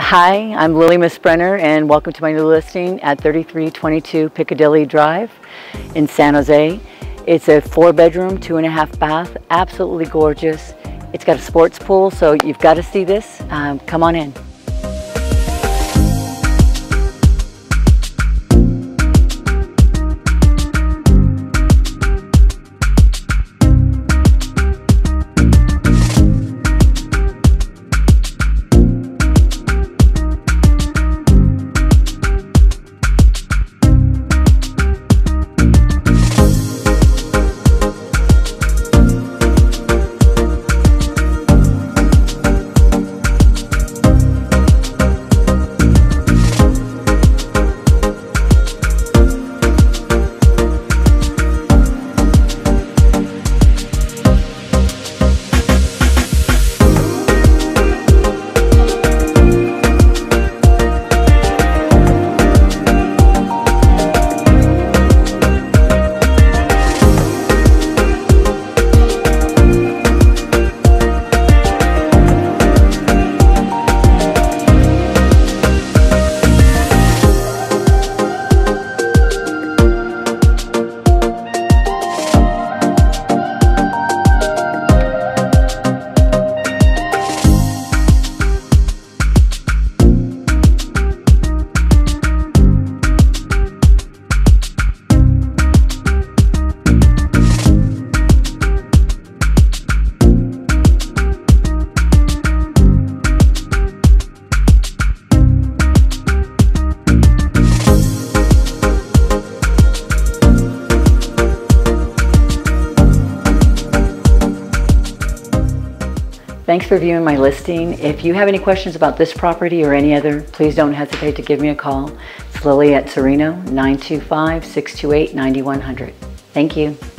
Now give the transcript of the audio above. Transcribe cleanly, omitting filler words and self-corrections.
Hi, I'm Lily Miss Brenner, and welcome to my new listing at 3322 Picadilly Drive in San Jose. It's a 4-bedroom, 2.5 bath, absolutely gorgeous. It's got a sports pool, so you've got to see this. Come on in. Thanks for viewing my listing. If you have any questions about this property or any other, please don't hesitate to give me a call. It's Lily at Sereno, 925-628-9100. Thank you.